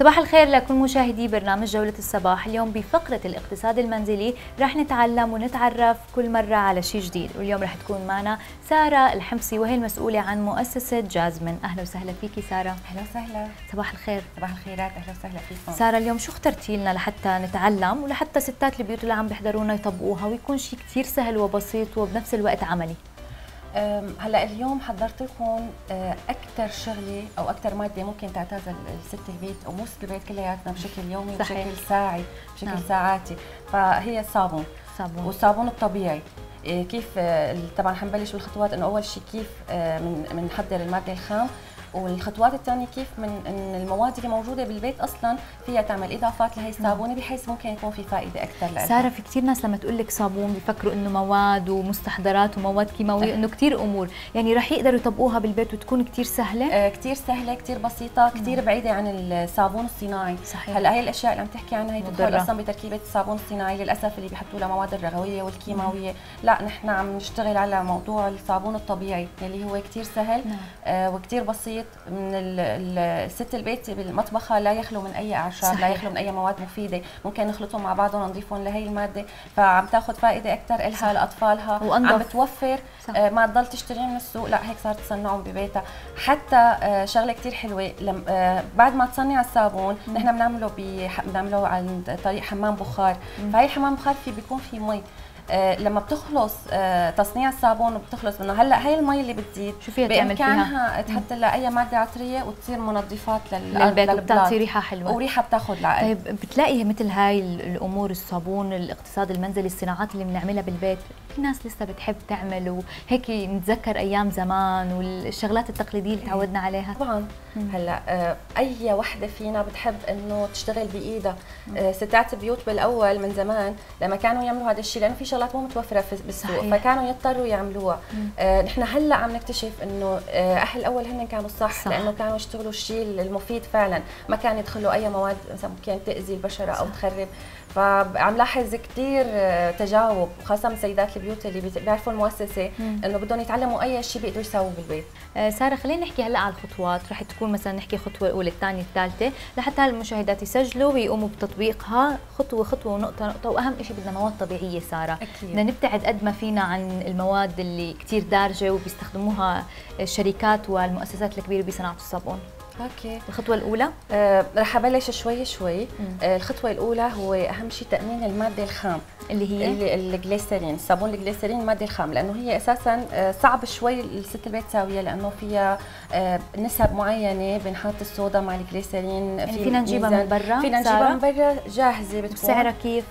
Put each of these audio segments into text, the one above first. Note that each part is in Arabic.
صباح الخير لكل مشاهدي برنامج جولة الصباح. اليوم بفقرة الاقتصاد المنزلي رح نتعلم ونتعرف كل مرة على شيء جديد، واليوم رح تكون معنا سارة الحمصي وهي المسؤولة عن مؤسسة جازمن. أهلا وسهلا فيكي سارة. أهلا وسهلا. صباح الخير. صباح الخيرات، أهلا وسهلا فيكم. سارة، اليوم شو اخترتي لنا لحتى نتعلم ولحتى ستات البيوت اللي عم بيحضرونا يطبقوها ويكون شيء كثير سهل وبسيط وبنفس الوقت عملي؟ هلا اليوم حضرت لكم اكثر شغله او اكثر ماده ممكن تعتادها الست البيت او مو ست البيت كلياتنا بشكل يومي وبشكل ساعي بشكل ساعاتي، فهي الصابون. والصابون الطبيعي. كيف طبعا حنبلش بالخطوات، انه اول شيء كيف بنحضر الماده الخام، والخطوات الثانيه كيف من ان المواد اللي موجوده بالبيت اصلا فيها تعمل اضافات لهي الصابونه بحيث ممكن يكون في فائده اكثر لها. ساره، في كثير ناس لما تقول لك صابون بيفكروا انه مواد ومستحضرات ومواد كيماويه، انه كثير امور، يعني رح يقدروا يطبقوها بالبيت وتكون كثير سهله؟ كثير سهله، كثير بسيطه، كثير بعيده عن الصابون الصناعي. صحيح. هلا هي الاشياء اللي عم تحكي عنها هي تدخل اصلا بتركيبه الصابون الصناعي، للاسف اللي بيحطوا لها مواد الرغويه والكيماويه. لا، نحن عم نشتغل على موضوع الصابون الطبيعي اللي هو كثير سهل وكثير بسيط. من الست البيت بالمطبخ لا يخلو من اي اعشاب، لا يخلو من اي مواد مفيده، ممكن نخلطهم مع بعض ونضيفهم لهي الماده، فعم تاخذ فائده اكثر لها لاطفالها، عم بتوفر. ما تضل تشتري من السوق، لا هيك صارت تصنعهم ببيتها. حتى شغله كثير حلوه، بعد ما تصنع الصابون نحن بنعمله عن طريق حمام بخار. فهي الحمام بخار بيكون في مي، لما بتخلص تصنيع الصابون وبتخلص منه، هلا هي المي اللي بتزيد شو فيها تعمل فيها؟ بامكانها تحط لها اي ماده عطريه وتصير منظفات للبيت وبتعطي ريحه حلوه وريحه بتاخذ العقل. طيب بتلاقي مثل هاي الامور، الصابون، الاقتصاد المنزلي، الصناعات اللي بنعملها بالبيت، في ناس لسه بتحب تعمل وهيك نتذكر ايام زمان والشغلات التقليديه اللي تعودنا عليها؟ طبعا. هلا اي وحده فينا بتحب انه تشتغل بايدها. ستات البيوت بالاول من زمان لما كانوا يعملوا هذا الشيء، لانه في شغلات مو متوفره بالسوق، فكانوا يضطروا يعملوها. نحن هلا عم نكتشف انه اهل الاول هن كانوا صح، لانه كانوا يشتغلوا الشيء المفيد فعلا، ما كان يدخلوا اي مواد مثلا ممكن تاذي البشره او تخرب. فعم لاحظ كثير تجاوب، خاصه من سيدات البيوت اللي بيعرفوا المؤسسه انه بدهم يتعلموا اي شيء بيقدروا يسووه بالبيت. ساره، خلينا نحكي هلا على الخطوات، رح تكون مثلا نحكي الخطوه الاولى، الثانيه، الثالثه، لحتى المشاهدات يسجلوا ويقوموا بتطبيقها خطوه خطوه ونقطه نقطه. واهم شيء بدنا مواد طبيعيه ساره. بدنا نبتعد قد ما فينا عن المواد اللي كثير دارجه وبيستخدموها الشركات والمؤسسات الكبيره بصناعه الصابون. اوكي. الخطوه الاولى رح ابلش شوي شوي. الخطوه الاولى هو اهم شيء تامين الماده الخام اللي هي الجليسرين. الصابون الجليسرين الماده الخام، لانه هي اساسا صعب شوي الست البيت تساويها، لانه فيها نسب معينه بنحط الصودا مع الجليسرين. يعني فينا نجيبها من برا؟ فينا نجيبها من برا جاهزه بتكون. سعرها كيف؟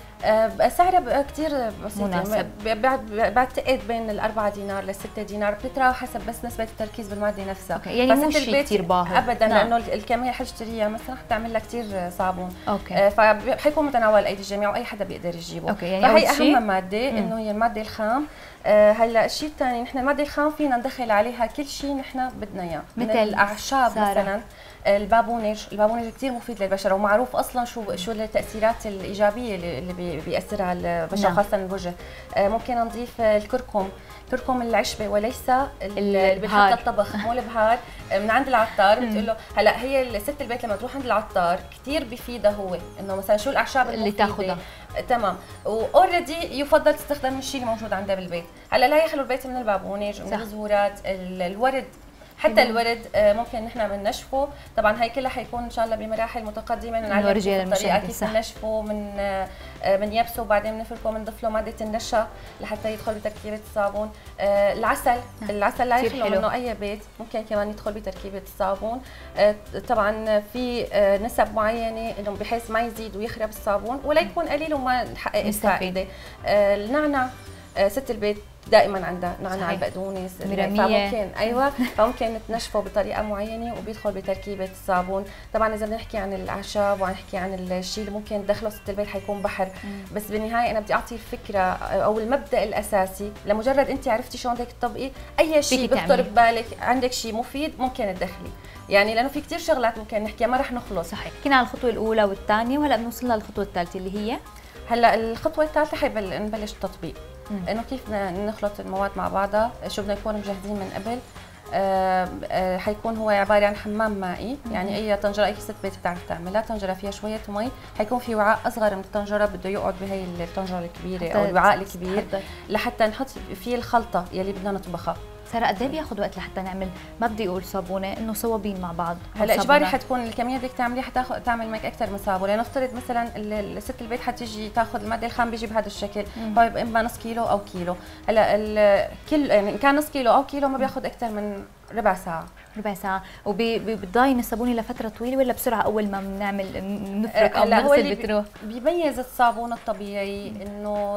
سعرها كثير بسيط، مناسب. بعتقد بين ال4 دينار ل6 دينار، بتتراوح حسب بس نسبه التركيز بالماده نفسها. اوكي، يعني مو شيء كثير باهظ ابدا. لانه الكميه اللي حتشتريها مثلا حتعمل لها كثير صابون. اوكي. فحيكون متناول ايدي الجميع واي حدا بيقدر يجيبه. اوكي، يعني فهي اهم ماده انه هي الماده الخام. هلا الشيء الثاني، نحن الماده الخام فينا ندخل عليها كل شيء نحن بدنا اياه، مثل الاعشاب مثلا. البابونج كثير مفيد للبشره، ومعروف اصلا شو التاثيرات الايجابيه اللي بياثرها على البشره، خاصه الوجه. ممكن نضيف الكركم العشبه وليس اللي بنحط الطبخ، مو البهار، من عند العطار. بتقول له هلا هي الست البيت لما تروح عند العطار كثير بفيدها هو انه مثلا شو الاعشاب اللي تاخذها. تمام. واوريدي يفضل تستخدم الشيء اللي موجود عندها بالبيت. هلا لا يخلو البيت من البابونج، من الزهورات، الورد. حتى الورد ممكن نحن بننشفه. طبعا هي كلها حيكون ان شاء الله بمراحل متقدمه، نعلمكم الطريقه كيف بننشفه، من يبسه وبعدين بنفركه، بنضيف له ماده النشا لحتى يدخل بتركيبه الصابون. العسل لا يخلو منه اي بيت، ممكن كمان يدخل بتركيبه الصابون. طبعا في نسب معينه انه بحيث ما يزيد ويخرب الصابون ولا يكون قليل وما نحقق الفائده. النعنع، ست البيت دائما عندها نعناع، البقدونس، فممكن تنشفه بطريقه معينه وبيدخل بتركيبه الصابون. طبعا اذا بنحكي عن الاعشاب ونحكي عن الشيء اللي ممكن تدخله ست البيت حيكون بحر. بس بالنهايه انا بدي اعطي الفكره او المبدا الاساسي، لمجرد انت عرفتي شلون بدك تطبقي اي شيء بيخطر ببالك، عندك شيء مفيد ممكن تدخلي، يعني لانه في كثير شغلات ممكن نحكيها ما رح نخلص. صحيح. حكينا عن الخطوه الاولى والثانيه وهلا بنوصل للخطوه الثالثه اللي هي هلا الخطوه الثالثه نبلش التطبيق، انه كيف نخلط المواد مع بعضها، شو بدنا نكون مجهزين من قبل. حيكون هو عباره عن حمام مائي، يعني اي طنجره اي ست بيت بتعرف تعملها، طنجره فيها شويه مي، حيكون في وعاء اصغر من الطنجره بده يقعد بهي الطنجره الكبيره او الوعاء الكبير لحتى نحط فيه الخلطه يلي بدنا نطبخها. سارة قد ايه بياخذ وقت لحتى نعمل، ما بدي اقول صابونه، انه صوابين مع بعض؟ هلا اجباري حتكون الكميه بدك تعملي تعمل معك اكثر من صابونه، لنفترض مثلا الست البيت حتيجي تاخذ الماده الخام بيجي بهذا الشكل، طيب اما نص كيلو او كيلو، هلا كل يعني ان كان نص كيلو او كيلو ما بياخذ اكثر من ربع ساعه. ربع ساعة. وبتضاين الصابونه لفترة طويلة ولا بسرعة أول ما بنعمل نفرك أو نغسل بتروح؟ بيميز الصابون الطبيعي إنه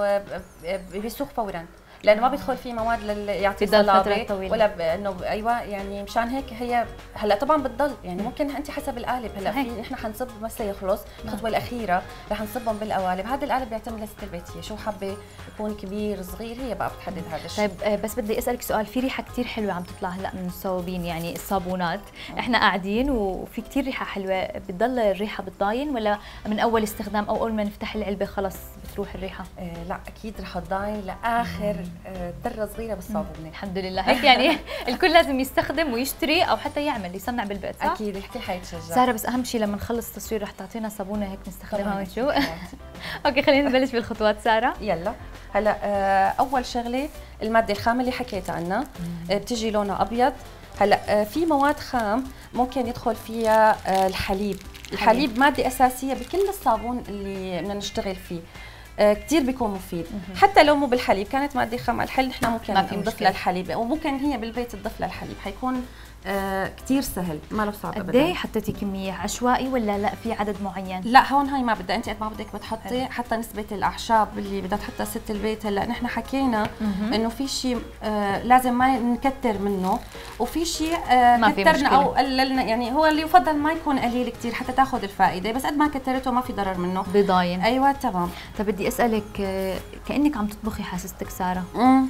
بيسوق فورا، لانه ما بيدخل فيه مواد يعطي صلابه ولا انه ايوه، يعني مشان هيك هي هلا طبعا بتضل يعني ممكن انت حسب القالب. هلا في نحن حنصب بس يخلص الخطوه الاخيره رح نصبهم بالقوالب، هذا القالب بيعتمد للست البيتيه شو حابه يكون كبير صغير، هي بقى بتحدد هذا الشيء. طيب بس بدي اسالك سؤال، في ريحه كثير حلوه عم تطلع هلا من الصوابين، يعني الصابونات احنا قاعدين وفي كثير ريحه حلوه، بتضل الريحه بتضاين ولا من اول استخدام او اول ما نفتح العلبه خلص بتروح الريحه؟ لا اكيد رح تضاين لاخر ذره صغيره بالصابونه. الحمد لله. هيك يعني الكل لازم يستخدم ويشتري او حتى يعمل يصنع بالبيت، صح؟ اكيد الكل حيتشجع. ساره بس اهم شيء لما نخلص التصوير رح تعطينا صابونه هيك نستخدمها ونشوف. اوكي خلينا نبلش بالخطوات ساره. يلا هلا اول شغله الماده الخام اللي حكيت عنها، بتجي لونها ابيض. هلا في مواد خام ممكن يدخل فيها الحليب. الحليب ماده اساسيه بكل الصابون اللي بدنا نشتغل فيه، كثير بيكون مفيد. حتى لو مو بالحليب كانت ماده خام على الحل نحن ممكن نضيف لها الحليب، وممكن هي بالبيت تضيف لها الحليب، حيكون كثير سهل ما له صعب ابدا. قد ايه حطيتي كميه عشوائي ولا لا في عدد معين؟ لا هون هاي ما بدها، انت قد ما بدك بتحطي حتى نسبه الاعشاب اللي بدها تحطها ست البيت. هلا نحن حكينا انه في شيء لازم ما نكتر منه، وفي شيء كترنا او قللنا، يعني هو اللي يفضل ما يكون قليل كثير حتى تاخذ الفائده، بس قد ما كترته ما في ضرر منه بضاين. ايوه تمام. طب بدي اسالك، كانك عم تطبخي حاسستك ساره،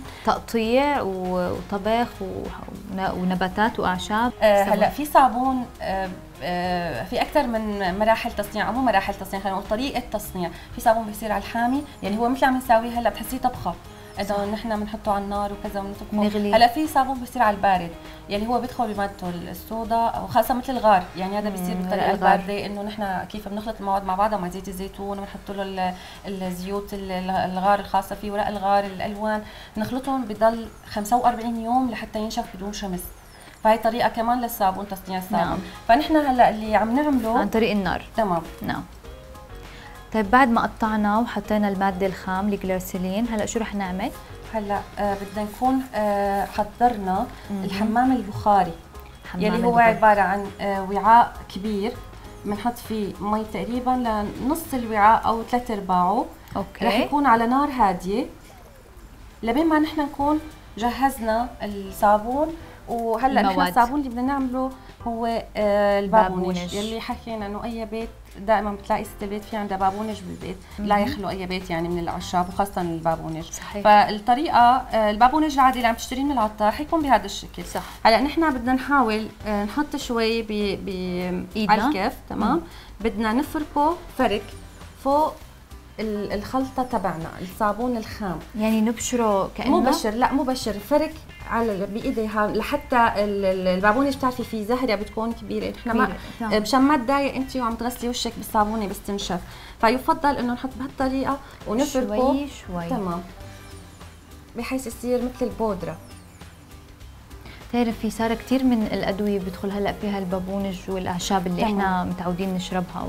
تقطيع وطبخ ونباتات واعشاب. هلا في صابون في اكثر من مراحل تصنيع، او مو مراحل تصنيع، خلينا نقول طريقه تصنيع. في صابون بيصير على الحامي، يعني هو مثل عم نساويه هلا بتحسيه طبخه اذا نحن بنحطه على النار وكذا ونطبخه. هلا في صابون بيصير على البارد، يعني هو بيدخل بمادته الصودا او خاصه مثل الغار، يعني هذا بيصير بالطريقه البارده، انه نحن كيف بنخلط المواد مع بعضها مع زيت الزيتون وبنحط له الزيوت الغار الخاصه فيه، ورق الغار، الالوان، بنخلطهم بضل 45 يوم لحتى ينشف بدون شمس. فهي طريقه كمان للصابون، تصنيع الصابون. نعم. فنحن هلا اللي عم نعمله عن طريق النار. تمام. نعم. طيب بعد ما قطعنا وحطينا الماده الخام الجليسرين، هلا شو رح نعمل؟ هلا بدنا نكون حضرنا الحمام البخاري، يلي هو عباره عن وعاء كبير بنحط فيه مي تقريبا لنص الوعاء او 3/4. اوكي. رح يكون على نار هاديه لبين ما نحن نكون جهزنا الصابون. وهلا نحن الصابون اللي بدنا نعمله هو البابونج، يلي حكينا انه اي بيت دائما بتلاقي ست البيت في عندها بابونج بالبيت، لا يخلو اي بيت يعني من الاعشاب وخاصه البابونج. صحيح. فالطريقه البابونج العادي اللي عم تشتريه من العطار حيكون بهذا الشكل. صح. هلا نحن بدنا نحاول نحط شوي على الكف. تمام. بدنا نفركه فرك فوق الخلطه تبعنا الصابون الخام، يعني نبشره كانه مو بشر، لا مو بشر، فرك على بايديها لحتى البابونه بتعرفي فيه زهره بتكون كبيره، نحن ما مشان ما تضايق انت وعم تغسلي وشك بالصابونه بس تنشف، فيفضل انه نحط بهالطريقه ونفركه شوي شوي. تمام، بحيث يصير مثل البودره. بتعرفي ساره كثير من الادويه بيدخل هلا فيها البابونج والاعشاب اللي احنا متعودين نشربها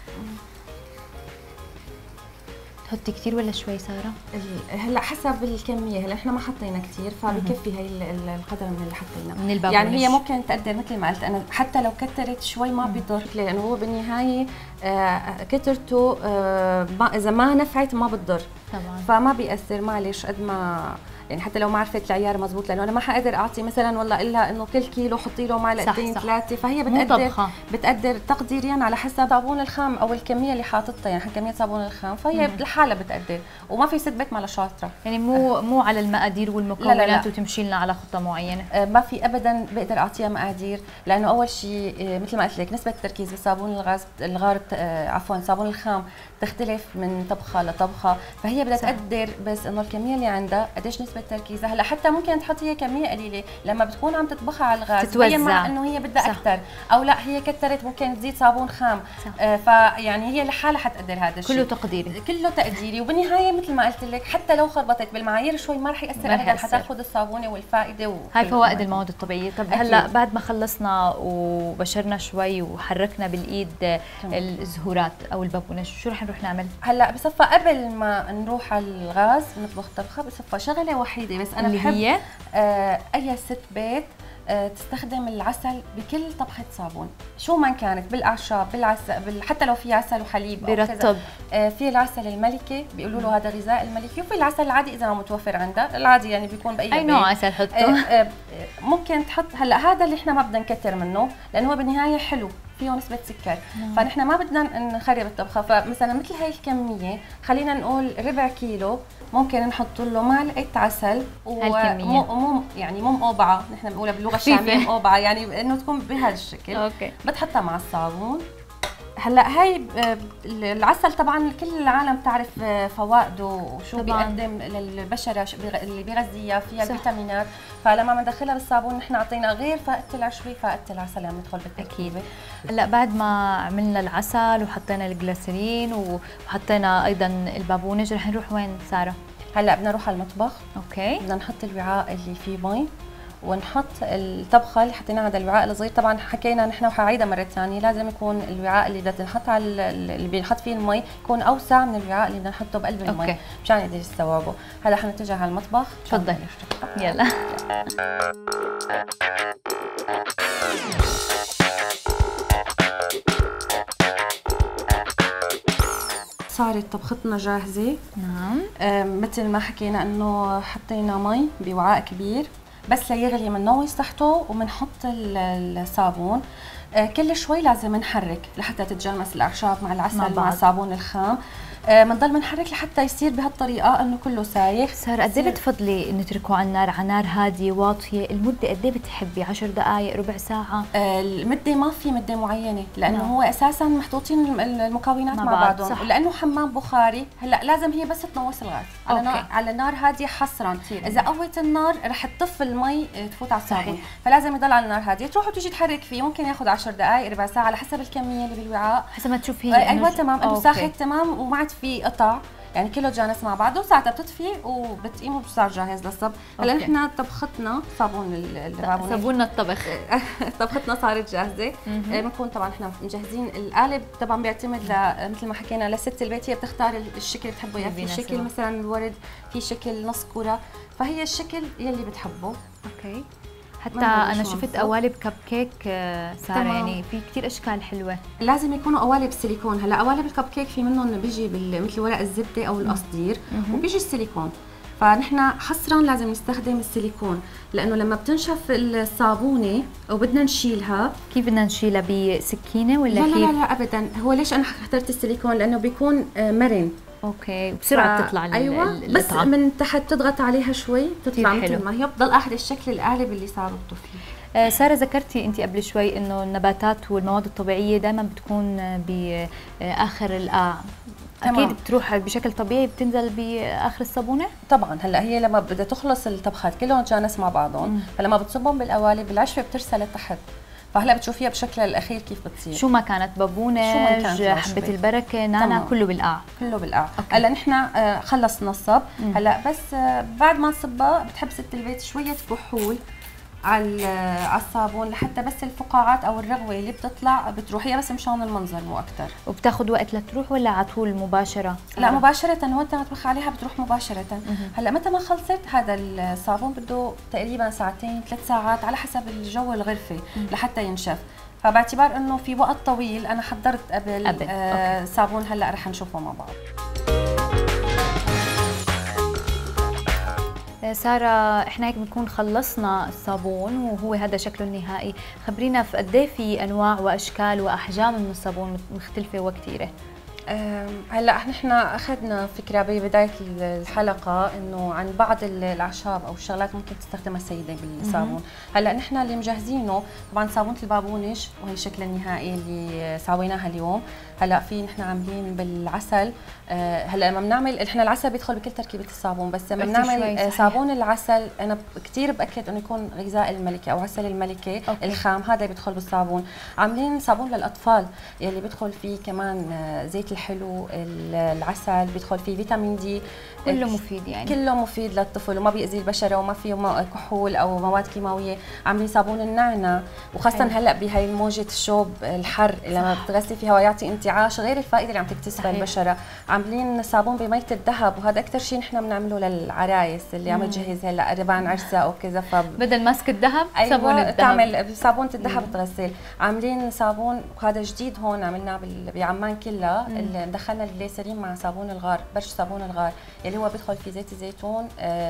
تحطي كثير ولا شوي ساره؟ هلا حسب الكميه، هلا احنا ما حطينا كثير فبكفي هي القدر من اللي حطيناه من البابونج. يعني هي ممكن تقدر مثل ما قلت انا، حتى لو كترت شوي ما بيضر، لانه هو بالنهايه كترته اذا ما نفعت ما بتضر طبعا، فما بيأثر. معلش قد ما يعني حتى لو ما عرفت العيار مزبوط، لانه انا ما حقدر اعطي مثلا والله الا انه كل كيلو حطي له معلقتين 3، فهي بتقدر تقديريا على حسب صابون الخام او الكميه اللي حاططها، يعني كميه صابون الخام، فهي لحالها بتقدر، وما في ست بيت ما شاطره، يعني مو على المقادير والمكونات وتمشي لنا على خطه معينه. ما في ابدا بقدر اعطيها مقادير، لانه اول شيء مثل ما قلت لك نسبه التركيز بصابون صابون الخام تختلف من طبخه لطبخه، فهي بدها تقدر بس انه الكميه اللي عندها قديش نسبه التركيز. هلا حتى ممكن تحطيها كميه قليله لما بتكون عم تطبخها على الغاز تتوزع مع انه هي بدها اكثر، او لا هي كترت ممكن تزيد صابون خام. فيعني هي لحالها حتقدر هذا الشيء، كله تقديري، كله تقديري. وبالنهايه مثل ما قلت لك حتى لو خربطت بالمعايير شوي ما رح ياثر ابدا، حتاخذ الصابونه والفائده هاي فوائد المواد الطبيعيه. طب هلا بعد ما خلصنا وبشرنا شوي وحركنا بالايد الزهورات او البابونج، شو رح نروح نعمل؟ هلا بصفى قبل ما نروح على الغاز نطبخ طبخه، بصفى شغله وحيده بس انا بحب هي اي ست بيت تستخدم العسل بكل طبخه صابون شو ما كانت، بالاعشاب بالعسل حتى لو في عسل وحليب بيرطب. في العسل الملكي بيقولوا له هذا غذاء الملكي، وفي العسل العادي اذا ما متوفر عندها العادي يعني بيكون باي اي نوع عسل حطه. ممكن تحط. هلا هذا اللي احنا ما بدنا نكتر منه لانه هو بالنهايه حلو فيه نسبة سكر، فنحن ما بدنا نخرب الطبخة. فمثلا مثل هاي الكمية خلينا نقول ربع كيلو ممكن نحط له معلقة عسل ومو يعني مو مقوبعة، نحن بنقولها باللغة الشامية مقوبعة، يعني انه تكون بهذا الشكل. اوكي. بتحطها مع الصابون. هلا هاي العسل طبعا كل العالم تعرف فوائده وشو بيقدم للبشره اللي بيغذيها، فيها الفيتامينات. فلما بندخلها بالصابون نحن اعطينا غير فائده العشبي فائده العسل عم يدخل بالتركيبه. هلا بعد ما عملنا العسل وحطينا الجليسرين وحطينا ايضا البابونج، رح نروح وين ساره؟ هلا بدنا نروح على المطبخ. اوكي. بدنا نحط الوعاء اللي فيه مي ونحط الطبخه اللي حطيناها هذا الوعاء الصغير. طبعا حكينا نحن وحعيدها مره ثانيه لازم يكون الوعاء اللي بدنا نحط على اللي بنحط فيه المي يكون اوسع من الوعاء اللي بدنا نحطه بقلب المي مشان يقدر يستوعبه. هلا حنتجه على المطبخ. تفضلي. يلا. صارت طبختنا جاهزه. نعم. مثل ما حكينا انه حطينا مي بوعاء كبير بس ليغلي منه ويستحطه وبنحط الصابون. كل شوي لازم نحرك لحتى تتجانس الاعشاب مع العسل مع الصابون الخام. بنضل بنحرك لحتى يصير بهالطريقه انه كله سايح. ساره قد ايه بتفضلي نتركه على نار هاديه واطيه؟ المده قد ايه بتحبي؟ 10 دقائق، ربع ساعه؟ المده ما في مده معينه لانه هو اساسا محطوطين المكونات مع بعضهم، لانه حمام بخاري. هلا لازم هي بس تنوص الغاز على نار هاديه حصرا. اذا قوت النار رح تطفي المي تفوت على الصابون، فلازم يضل على النار هاديه. تروح وتيجي تحرك فيه، ممكن ياخذ 10 دقائق ربع ساعه على حسب الكميه اللي بالوعاء، حسب ما تشوف هي. ايوه تمام، انه ساخن تمام وما عاد في قطع، يعني كله جانس مع بعضه. ساعتها بتطفي وبتقيم وبصير جاهز للصب. هلا نحن طبختنا صابوننا الطبخ طبختنا صارت جاهزه. بنكون طبعا احنا مجهزين القالب. طبعا بيعتمد مثل ما حكينا لست البيت، هي بتختار الشكل اللي بتحبه، يعني في شكل مثلا الورد، في شكل نص كره، فهي الشكل يلي بتحبه. اوكي. حتى انا شفت قوالب كب كيك ساره، يعني في كثير اشكال حلوه. لازم يكونوا قوالب سيليكون. هلا قوالب الكب كيك في منهم بيجي مثل ورق الزبده او القصدير وبيجي السيليكون، فنحن حصرا لازم نستخدم السيليكون لانه لما بتنشف الصابونه وبدنا نشيلها. كيف بدنا نشيلها؟ بسكينه ولا لا كيف؟ لا ابدا. هو ليش انا اخترت السيليكون؟ لانه بيكون مرن. اوكي. وبسرعه بتطلع ايوه بس من تحت تضغط عليها شوي تطلع مثل ما هي، بضل اخذ الشكل القالب اللي صارته فيه. ساره ذكرتي انت قبل شوي انه النباتات والمواد الطبيعيه دائما بتكون باخر القاع. اكيد بتروح بشكل طبيعي بتنزل باخر الصابونه. طبعا هلا هي لما بدها تخلص الطبخات كلهم تجانس مع بعضهم، فلما بتصبهم بالقوالب العشبه بترسل لتحت، فهلا بتشوفيها بشكلها الاخير كيف بتصير. شو ما كانت بابونه، حبه البركه، نانا، كله بالقاع. كله بالقاع. هلا نحن خلصنا الصب. هلا بس بعد ما نصبها بتحب ست البيت شويه كحول على الصابون لحتى بس الفقاعات او الرغوه اللي بتطلع بتروح، هي بس مشان المنظر مو اكثر. وبتاخذ وقت لتروح ولا على طول مباشره؟ لا مباشره، وانت ما تبخ عليها بتروح مباشره. هلا متى ما خلصت هذا الصابون بده تقريبا ساعتين 3 ساعات على حسب الجو الغرفه لحتى ينشف. فباعتبار انه في وقت طويل انا حضرت قبل صابون هلا رح نشوفه مع بعض. ساره احنا هيك بنكون خلصنا الصابون وهو هذا شكله النهائي. خبرينا في قد ايه في انواع واشكال واحجام من الصابون مختلفه وكثيره؟ هلا نحن اخذنا فكره ببدايه الحلقه انه عن بعض الاعشاب او الشغلات ممكن تستخدمها السيده بالصابون. هلا نحن اللي مجهزينه طبعا صابونه البابونج وهي الشكل النهائي اللي سويناها اليوم. هلا في نحن عاملين بالعسل. هلا لما بنعمل نحن العسل بيدخل بكل تركيبه الصابون، بس لما بنعمل صابون العسل انا كثير باكد انه يكون غذاء الملكه او عسل الملكه الخام، هذا بيدخل بالصابون. عاملين صابون للاطفال يلي بيدخل فيه كمان زيت الحلو، العسل، بيدخل فيه فيتامين دي، كله مفيد يعني كله مفيد للطفل وما بيأذي البشره وما فيه كحول او مواد كيماويه. عاملين صابون النعناع، وخاصه هلا بهي موجه الشوب الحر لما بتغسلي فيها ويعطي انتعاش غير الفائده اللي عم تكتسبها البشره. عاملين صابون بميه الذهب، وهذا اكثر شيء نحن بنعمله للعرايس اللي عم تجهز هلا قربان عرسها او كذا، بدل ماسك الذهب صابون الذهب، تعمل صابونه الذهب تغسل. عاملين صابون وهذا جديد هون عملناه بعمان كلها، اللي دخلنا الجليسرين مع صابون الغار، برش صابون الغار اللي هو بيدخل في زيت الزيتون،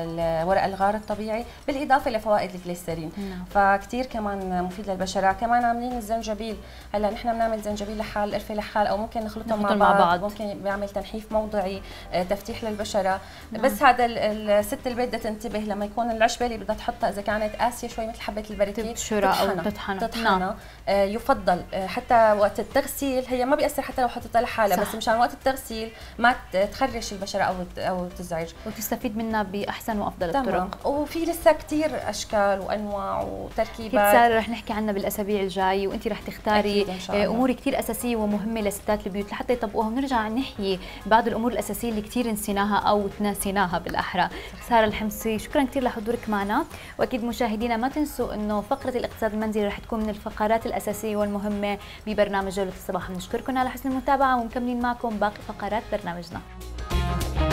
ورق الغار الطبيعي، بالاضافه لفوائد الجليسرين. فكتير كمان مفيد للبشره. كمان عاملين الزنجبيل. هلا نحن بنعمل زنجبيل لحال، قرفه لحال، او ممكن نخلطهم مع بعض. ممكن بيعمل تنحيف موضعي، تفتيح للبشره. بس هذا الست البيت بدها تنتبه لما يكون العشبه اللي بدها تحطها اذا كانت قاسيه شوي مثل حبه البركه تبشرها او تطحنها. يفضل حتى وقت التغسيل، هي ما بيأثر حتى لو حطيتها لحالها، بس مشان وقت التغسيل ما تخرش البشره او تزعج، وتستفيد منها باحسن وافضل الطرق. وفي لسه كثير اشكال وانواع وتركيبات كثير رح نحكي عنها بالاسابيع الجاي، وانت رح تختاري امور كثير اساسيه ومهمه لستات البيوت لحتى يطبقوها. ونرجع نحكي بعض الامور الاساسيه اللي كثير نسيناها او تناسيناها بالاحرى. ساره الحمصي، شكرا كثير لحضورك معنا، واكيد مشاهدينا ما تنسوا انه فقره الاقتصاد المنزلي رح تكون من الفقرات الاساسيه والمهمه ببرنامج جوله الصباح. بنشكركم على حسن المتابعه ومكملين معكم باقي فقرات برنامجنا.